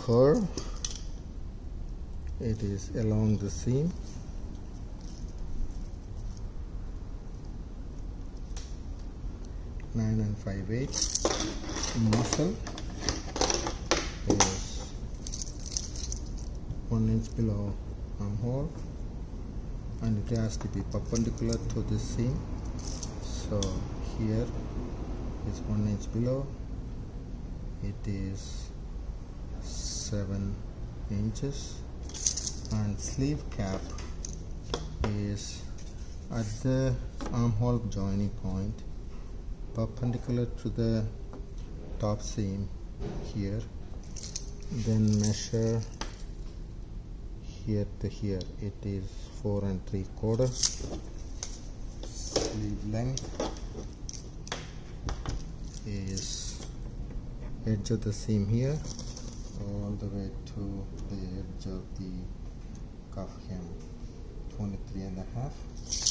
curve. It is along the seam. Nine and 5/8 muscle is 1 inch below armhole, and it has to be perpendicular to the seam. So here is 1 inch below. It is 7 inches, and sleeve cap is at the armhole joining point, perpendicular to the top seam here. Then measure here to here. It is 4 3/4. Sleeve length is edge of the seam here all the way to the edge of the cuff hem, 23 and a half.